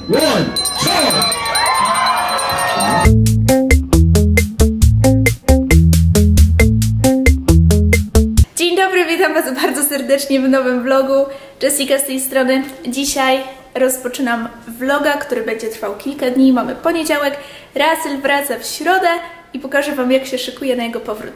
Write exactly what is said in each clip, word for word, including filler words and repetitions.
one, go! Dzień dobry, witam Was bardzo serdecznie w nowym vlogu. Jessica z tej strony. Dzisiaj rozpoczynam vloga, który będzie trwał kilka dni. Mamy poniedziałek, Russell wraca w środę i pokażę Wam, jak się szykuje na jego powrót.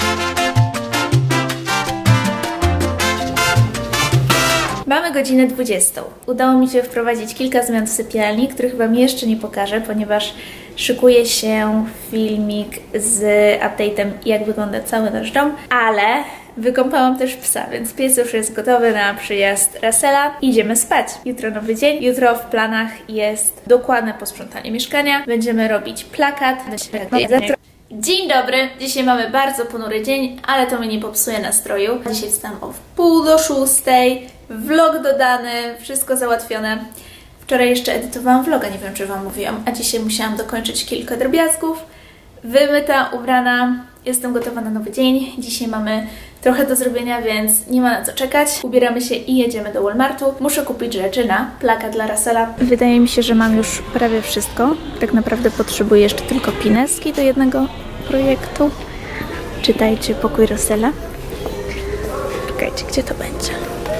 Mamy godzinę dwudziestą. Udało mi się wprowadzić kilka zmian w sypialni, których Wam jeszcze nie pokażę, ponieważ szykuje się filmik z update'em, jak wygląda cały nasz dom, ale wykąpałam też psa, więc pies już jest gotowy na przyjazd Russella. Idziemy spać. Jutro nowy dzień. Jutro w planach jest dokładne posprzątanie mieszkania. Będziemy robić plakat. Dzień dobry. Dzisiaj mamy bardzo ponury dzień, ale to mi nie popsuje nastroju. Dzisiaj wstałam o wpół do szóstej. Vlog dodany, wszystko załatwione. Wczoraj jeszcze edytowałam vloga, nie wiem, czy Wam mówiłam, a dzisiaj musiałam dokończyć kilka drobiazgów. Wymyta, ubrana, jestem gotowa na nowy dzień. Dzisiaj mamy trochę do zrobienia, więc nie ma na co czekać. Ubieramy się i jedziemy do Walmartu. Muszę kupić rzeczy na plakat dla Russella. Wydaje mi się, że mam już prawie wszystko. Tak naprawdę potrzebuję jeszcze tylko pineski do jednego projektu. Czytajcie pokój Russella. Czekajcie, gdzie to będzie?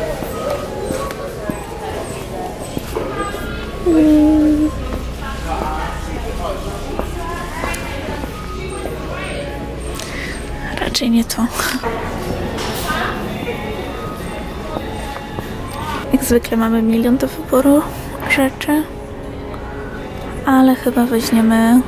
Hmm. Raczej nie to. Jak zwykle mamy milion do wyboru rzeczy, ale chyba weźmiemy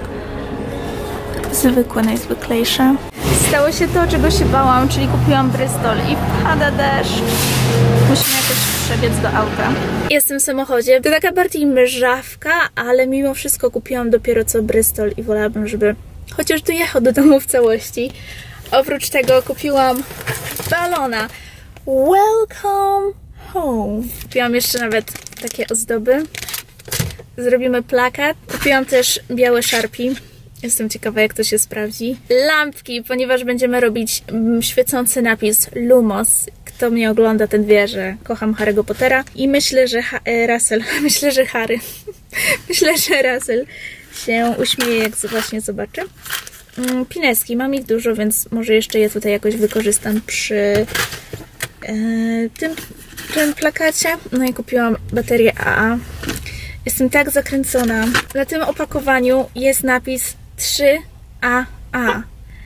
zwykłe, najzwyklejsze. Stało się to, czego się bałam, czyli kupiłam Bristol i pada deszcz. Musimy jakoś przebiec do auta. Jestem w samochodzie. To taka bardziej mrzawka, ale mimo wszystko kupiłam dopiero co Bristol i wolałabym, żeby chociaż dojechał do domu w całości. Oprócz tego kupiłam balona. Welcome home. Kupiłam jeszcze nawet takie ozdoby. Zrobimy plakat. Kupiłam też białe Sharpie. Jestem ciekawa, jak to się sprawdzi. Lampki, ponieważ będziemy robić świecący napis Lumos. Kto mnie ogląda, ten wie, że kocham Harry'ego Pottera. I myślę, że ha e, Russell, myślę, że Harry, myślę, że Russell się uśmieje, jak właśnie zobaczy. Pineski, mam ich dużo, więc może jeszcze je tutaj jakoś wykorzystam przy e, tym, tym plakacie. No i kupiłam baterię A A. Jestem tak zakręcona. Na tym opakowaniu jest napis trzy A A.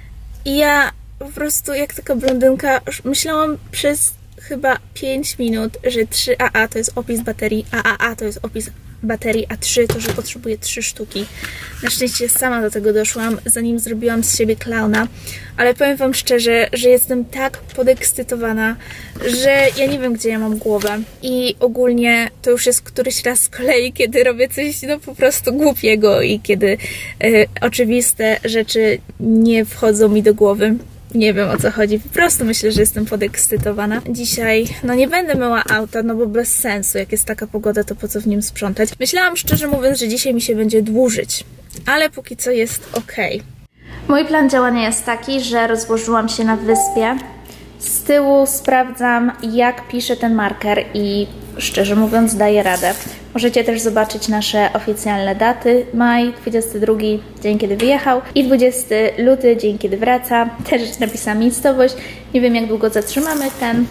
I ja po prostu jak taka blondynka myślałam przez chyba pięć minut, że trzy A A to jest opis baterii, a A A to jest opis baterii, a trzy to, że potrzebuję trzy sztuki. Na szczęście sama do tego doszłam, zanim zrobiłam z siebie klauna, ale powiem Wam szczerze, że jestem tak podekscytowana, że ja nie wiem, gdzie ja mam głowę. I ogólnie to już jest któryś raz z kolei, kiedy robię coś no po prostu głupiego i kiedy y, oczywiste rzeczy nie wchodzą mi do głowy. Nie wiem, o co chodzi, po prostu myślę, że jestem podekscytowana. Dzisiaj, no nie będę myła auta, no bo bez sensu, jak jest taka pogoda, to po co w nim sprzątać. Myślałam szczerze mówiąc, że dzisiaj mi się będzie dłużyć, ale póki co jest ok. Mój plan działania jest taki, że rozłożyłam się na wyspie. Z tyłu sprawdzam, jak pisze ten marker i szczerze mówiąc daję radę. Możecie też zobaczyć nasze oficjalne daty. Maj, dwudziesty drugi, dzień kiedy wyjechał, i dwudziesty luty, dzień kiedy wraca. Też napisałam miejscowość. Nie wiem, jak długo zatrzymamy ten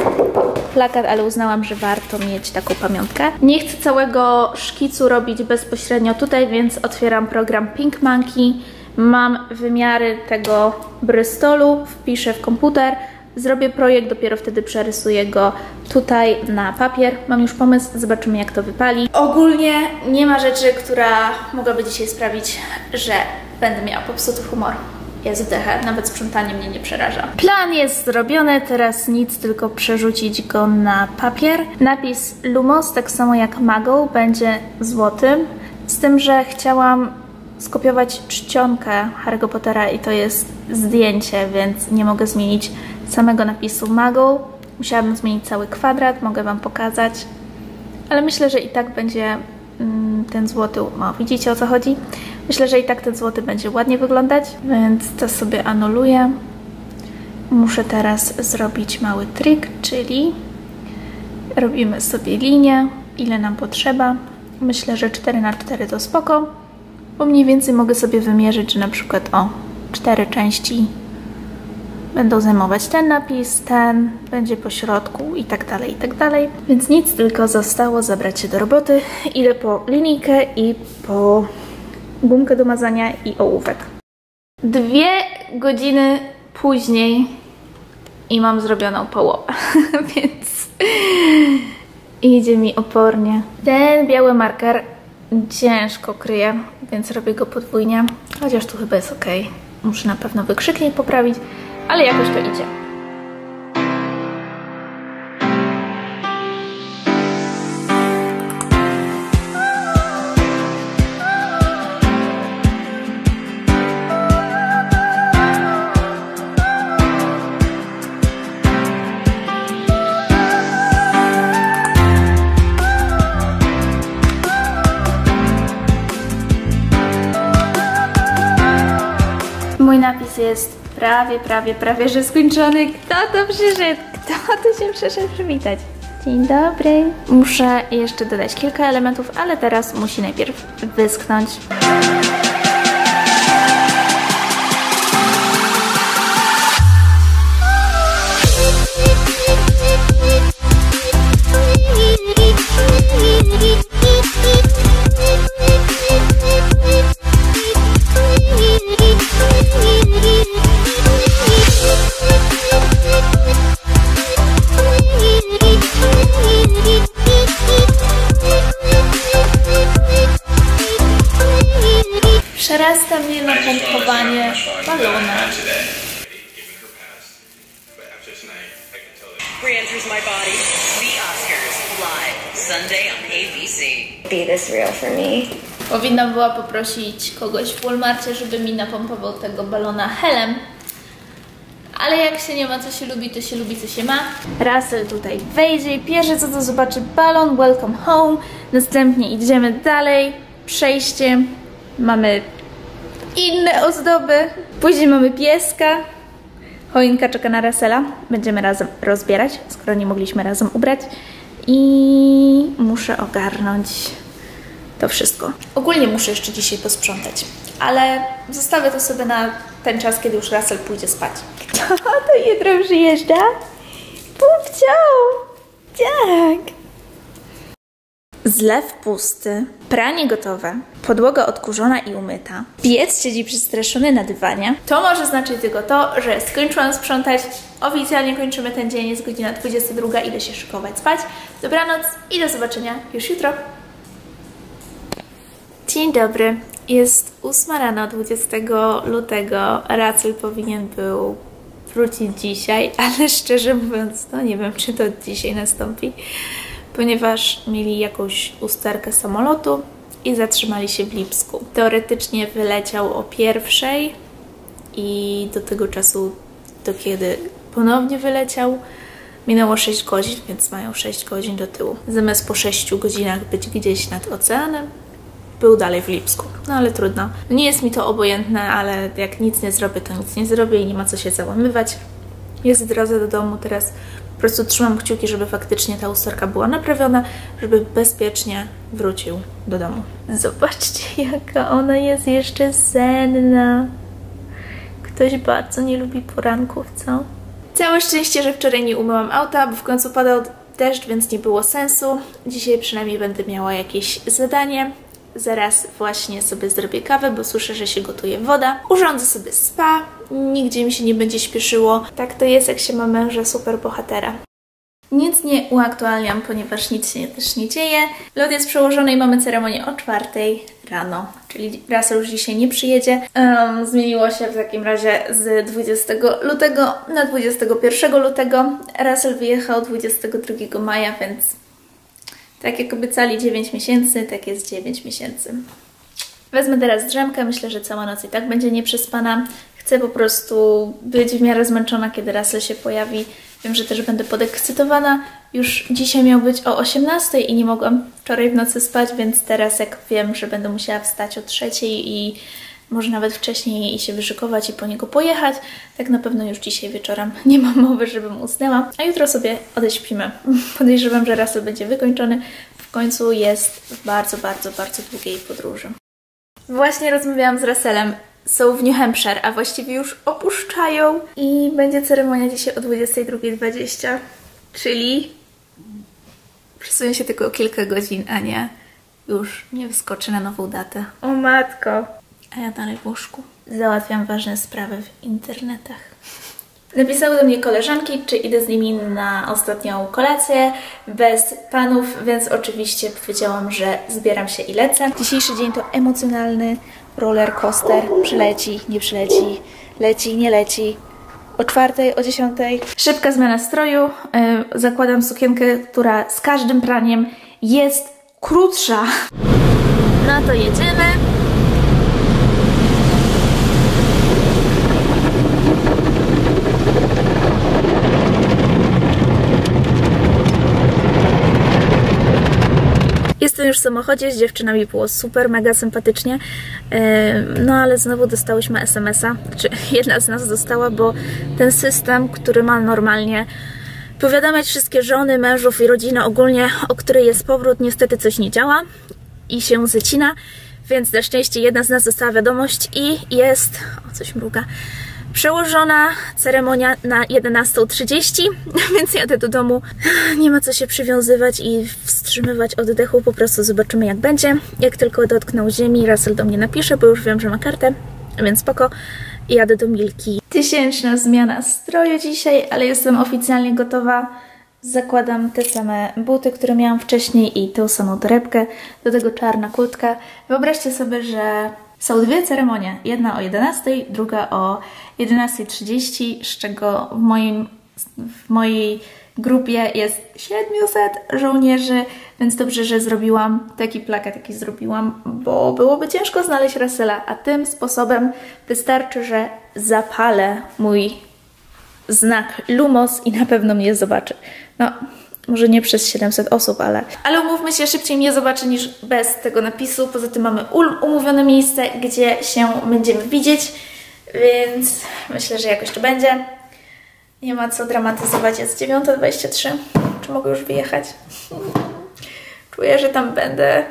plakat, ale uznałam, że warto mieć taką pamiątkę. Nie chcę całego szkicu robić bezpośrednio tutaj, więc otwieram program Pink Monkey. Mam wymiary tego Bristolu, wpiszę w komputer, zrobię projekt, dopiero wtedy przerysuję go tutaj na papier. Mam już pomysł, zobaczymy, jak to wypali. Ogólnie nie ma rzeczy, która mogłaby dzisiaj sprawić, że będę miała popsuty humor. Jezu, decha, nawet sprzątanie mnie nie przeraża. Plan jest zrobiony, teraz nic, tylko przerzucić go na papier. Napis Lumos, tak samo jak Muggle, będzie złotym, z tym, że chciałam skopiować czcionkę Harry'ego Pottera i to jest zdjęcie, więc nie mogę zmienić samego napisu Muggle. Musiałabym zmienić cały kwadrat, mogę Wam pokazać, ale myślę, że i tak będzie mm, ten złoty, o, widzicie, o co chodzi? Myślę, że i tak ten złoty będzie ładnie wyglądać, więc to sobie anuluję. Muszę teraz zrobić mały trik, czyli robimy sobie linię, ile nam potrzeba, myślę, że cztery na cztery to spoko, bo mniej więcej mogę sobie wymierzyć, że na przykład o cztery części będą zajmować ten napis, ten będzie po środku i tak dalej, i tak dalej. Więc nic, tylko zostało zabrać się do roboty. Idę po linijkę i po gumkę do mazania i ołówek. Dwie godziny później i mam zrobioną połowę, więc idzie mi opornie. Ten biały marker ciężko kryje, więc robię go podwójnie, chociaż tu chyba jest ok. Muszę na pewno wykrzyknik poprawić, ale jakoś to idzie. Mój napis jest prawie, prawie, prawie, że skończony. Kto to przyszedł? Kto tu się przyszedł przywitać? Dzień dobry. Muszę jeszcze dodać kilka elementów, ale teraz musi najpierw wyschnąć. Przerasta mnie napompowanie balona. Re-enters my body. The Oscars live Sunday on A B C. Be this real for me. Powinnam była poprosić kogoś w Walmarcie, żeby mi napompował tego balona helem. Ale jak się nie ma, co się lubi, to się lubi, co się ma. Russell tutaj wejdzie. Pierwsze co to zobaczy balon, welcome home. Następnie idziemy dalej. Przejście. Mamy inne ozdoby. Później mamy pieska. Choinka czeka na Russella. Będziemy razem rozbierać, skoro nie mogliśmy razem ubrać. I muszę ogarnąć to wszystko. Ogólnie muszę jeszcze dzisiaj posprzątać, ale zostawię to sobie na ten czas, kiedy już Russell pójdzie spać. Kto to jutro przyjeżdża? Pupcio! Tak! Zlew pusty, pranie gotowe, podłoga odkurzona i umyta, pies siedzi przestraszony na dywanie. To może znaczyć tylko to, że skończyłam sprzątać, oficjalnie kończymy ten dzień, jest godzina dwudziesta druga, idę się szykować spać. Dobranoc i do zobaczenia już jutro. Dzień dobry, jest ósma rano, dwudziestego lutego, Russell powinien był wrócić dzisiaj, ale szczerze mówiąc, no nie wiem, czy to dzisiaj nastąpi, ponieważ mieli jakąś usterkę samolotu i zatrzymali się w Lipsku. Teoretycznie wyleciał o pierwszej i do tego czasu, do kiedy ponownie wyleciał, minęło sześć godzin, więc mają sześć godzin do tyłu. Zamiast po sześciu godzinach być gdzieś nad oceanem, był dalej w Lipsku. No ale trudno. Nie jest mi to obojętne, ale jak nic nie zrobię, to nic nie zrobię i nie ma co się załamywać. Jest w drodze do domu, teraz po prostu trzymam kciuki, żeby faktycznie ta usterka była naprawiona, żeby bezpiecznie wrócił do domu. Zobaczcie, jaka ona jest jeszcze senna. Ktoś bardzo nie lubi poranków, co? Całe szczęście, że wczoraj nie umyłam auta, bo w końcu padał deszcz, więc nie było sensu. Dzisiaj przynajmniej będę miała jakieś zadanie. Zaraz właśnie sobie zrobię kawę, bo słyszę, że się gotuje woda. Urządzę sobie spa, nigdzie mi się nie będzie śpieszyło. Tak to jest, jak się ma męża superbohatera. Nic nie uaktualniam, ponieważ nic się też nie dzieje. Lot jest przełożony i mamy ceremonię o czwartej rano, czyli Russell już dzisiaj nie przyjedzie. Um, zmieniło się w takim razie z dwudziestego lutego na dwudziestego pierwszego lutego. Russell wyjechał dwudziestego drugiego maja, więc tak jak obiecali dziewięć miesięcy, tak jest dziewięć miesięcy. Wezmę teraz drzemkę, myślę, że cała noc i tak będzie nieprzespana. Chcę po prostu być w miarę zmęczona, kiedy Russell się pojawi. Wiem, że też będę podekscytowana. Już dzisiaj miał być o osiemnastej i nie mogłam wczoraj w nocy spać, więc teraz jak wiem, że będę musiała wstać o trzeciej i może nawet wcześniej i się wyszykować i po niego pojechać, tak na pewno już dzisiaj wieczorem nie mam mowy, żebym usnęła. A jutro sobie odeśpimy. Podejrzewam, że Russell będzie wykończony. W w końcu jest w bardzo, bardzo, bardzo długiej podróży. Właśnie rozmawiałam z Russellem. Są w New Hampshire, a właściwie już opuszczają i będzie ceremonia dzisiaj o dwudziestej drugiej dwadzieścia, czyli przesunie się tylko o kilka godzin, a nie już nie wyskoczy na nową datę. O matko! A ja dalej w łóżku. Załatwiam ważne sprawy w internetach. Napisały do mnie koleżanki, czy idę z nimi na ostatnią kolację bez panów, więc oczywiście powiedziałam, że zbieram się i lecę. Dzisiejszy dzień to emocjonalny roller coaster. Przyleci, nie przyleci, leci, nie leci. O czwartej, o dziesiątej. Szybka zmiana stroju. Yy, zakładam sukienkę, która z każdym praniem jest krótsza. No to jedziemy. Jestem już w samochodzie, z dziewczynami było super, mega sympatycznie, no ale znowu dostałyśmy es em es a, znaczy jedna z nas dostała, bo ten system, który ma normalnie powiadamiać wszystkie żony, mężów i rodzinę ogólnie, o której jest powrót, niestety coś nie działa i się zacina, więc na szczęście jedna z nas dostała wiadomość i jest, o coś mruga, przełożona ceremonia na jedenastą trzydzieści, więc jadę do domu. Nie ma co się przywiązywać i wstrzymywać oddechu, po prostu zobaczymy jak będzie. Jak tylko dotknął ziemi, Russell do mnie napisze, bo już wiem, że ma kartę, więc spoko. I jadę do Milki. Tysięczna zmiana stroju dzisiaj, ale jestem oficjalnie gotowa. Zakładam te same buty, które miałam wcześniej i tą samą torebkę, do tego czarna kurtka. Wyobraźcie sobie, że są dwie ceremonie. Jedna o jedenastej, druga o jedenastej trzydzieści, z czego w, moim, w mojej grupie jest siedmiuset żołnierzy, więc dobrze, że zrobiłam taki plakat, jaki zrobiłam, bo byłoby ciężko znaleźć Russella, a tym sposobem wystarczy, że zapalę mój znak Lumos i na pewno mnie zobaczy. No, może nie przez siedemset osób, ale... Ale umówmy się, szybciej mnie zobaczy niż bez tego napisu. Poza tym mamy umówione miejsce, gdzie się będziemy widzieć, więc myślę, że jakoś to będzie. Nie ma co dramatyzować, jest dziewiąta dwadzieścia trzy. Czy mogę już wyjechać? Czuję, że tam będę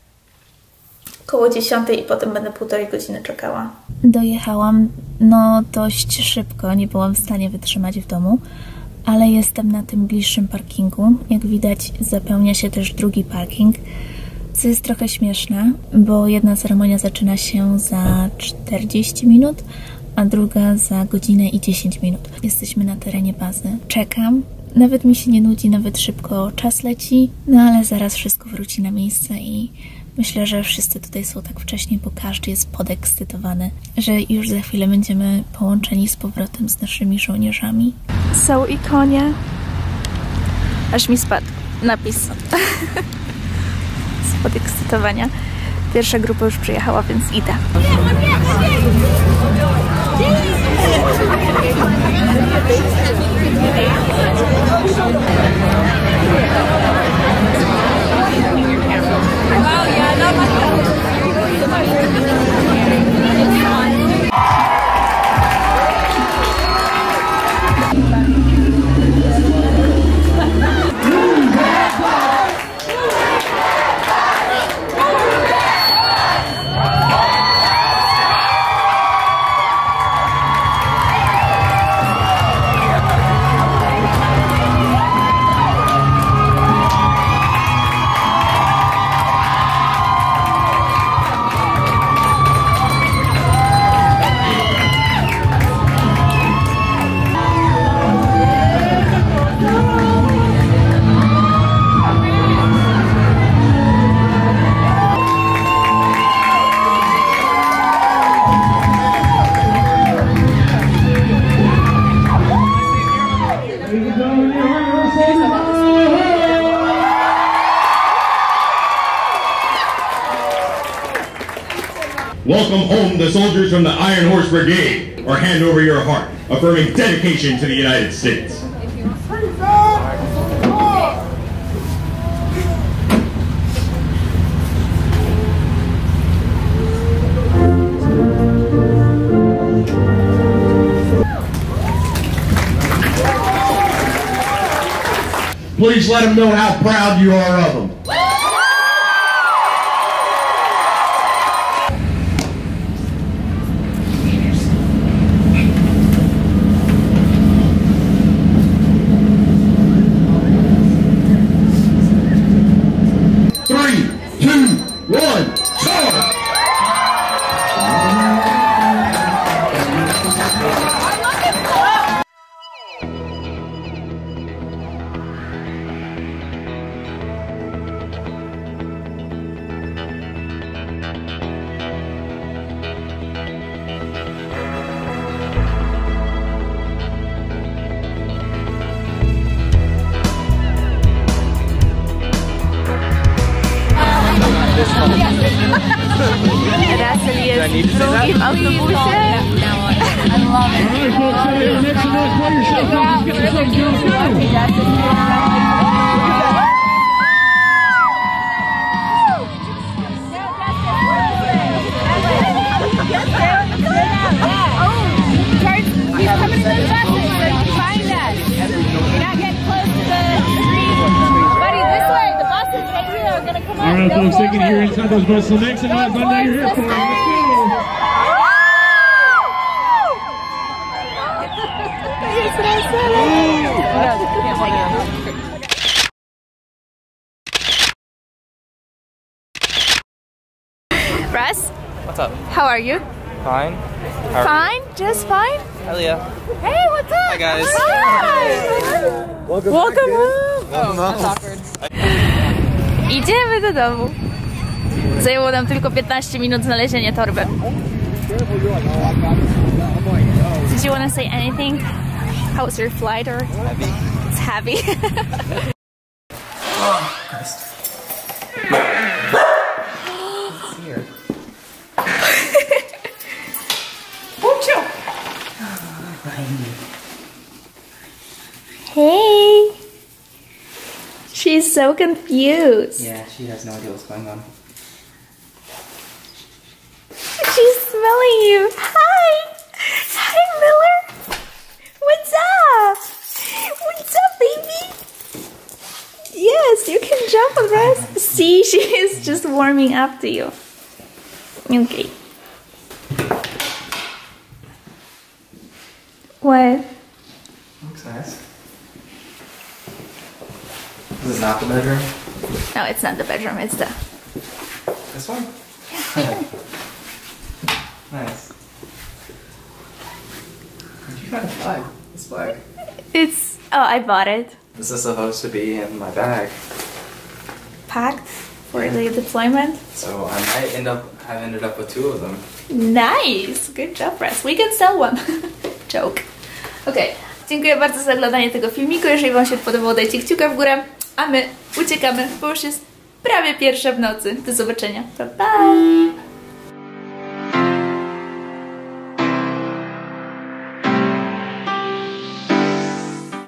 koło dziesiątej i potem będę półtorej godziny czekała. Dojechałam no dość szybko, nie byłam w stanie wytrzymać w domu, ale jestem na tym bliższym parkingu. Jak widać, zapełnia się też drugi parking, co jest trochę śmieszne, bo jedna ceremonia zaczyna się za czterdzieści minut, a druga za godzinę i dziesięć minut. Jesteśmy na terenie bazy. Czekam. Nawet mi się nie nudzi, nawet szybko czas leci, no ale zaraz wszystko wróci na miejsce i myślę, że wszyscy tutaj są tak wcześnie, bo każdy jest podekscytowany, że już za chwilę będziemy połączeni z powrotem z naszymi żołnierzami. Są i konie. Aż mi spadł napis z podekscytowania. Pierwsza grupa już przyjechała, więc idę. Welcome home the soldiers from the Iron Horse Brigade, or hand over your heart, affirming dedication to the United States. Please let them know how proud you are of them. two, one, charge! Russell jest w drugim autobusie. All right, folks, they can hear inside those buses. So make some noise. I know you're here for it. Let's go. Russ? What's up? How are you? Fine. How are Fine? Just fine? Hell yeah. Hey, what's up? Hi, guys. Hi. Welcome, Welcome home. Oh, that's awkward. Idziemy do domu. Zajęło nam tylko piętnaście minut znalezienie torby. Did you want to say anything? How was your flight? Or Heavy. It's heavy. Oh, Christ. It's here. Hey. She's so confused. Yeah, she has no idea what's going on. She's smelling you. Hi. Hi, Miller. What's up? What's up, baby? Yes, you can jump on us. See, she is just warming up to you. Okay. What? Looks nice. This is not the bedroom? No, it's not the bedroom, it's the... This one? Yeah. Nice. Where'd you find a flag? This flag? It's... Oh, I bought it. This is supposed to be in my bag. Packed for the deployment. So I might end up, have ended up with two of them. Nice! Good job, Russ. We can sell one. Joke. Okej. Dziękuję bardzo za oglądanie tego filmiku. Jeżeli wam się podobało, dajcie kciuka w górę. A my uciekamy, bo już jest prawie pierwsza w nocy. Do zobaczenia. Pa, pa!